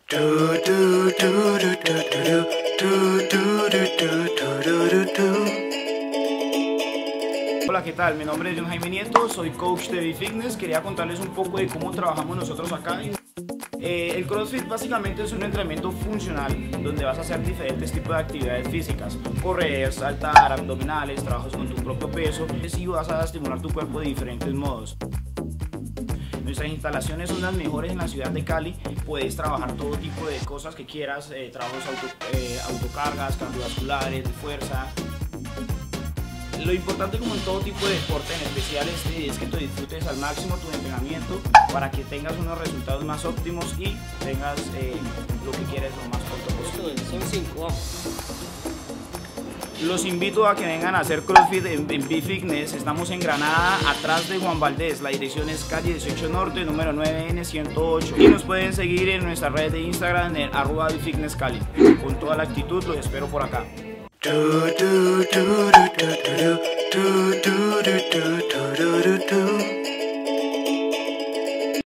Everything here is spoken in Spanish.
Hola, ¿qué tal? Mi nombre es John Jaime Nieto, soy coach de B-Fitness. Quería contarles un poco de cómo trabajamos nosotros acá. El CrossFit básicamente es un entrenamiento funcional donde vas a hacer diferentes tipos de actividades físicas: correr, saltar, abdominales, trabajos con tu propio peso, y vas a estimular tu cuerpo de diferentes modos. Nuestras instalaciones son las mejores en la ciudad de Cali. Puedes trabajar todo tipo de cosas que quieras, trabajos autocargas, cardiovasculares, de fuerza. Lo importante, como en todo tipo de deporte, en especial es que tú disfrutes al máximo tu entrenamiento para que tengas unos resultados más óptimos y tengas lo que quieres lo más pronto posible. Son 5. Los invito a que vengan a hacer CrossFit en B-Fitness. Estamos en Granada, atrás de Juan Valdez. La dirección es calle 18 Norte, número 9N108. Y nos pueden seguir en nuestra red de Instagram en @BFitnessCali. Con toda la actitud los espero por acá. Do do do do do do do do do do do do do do.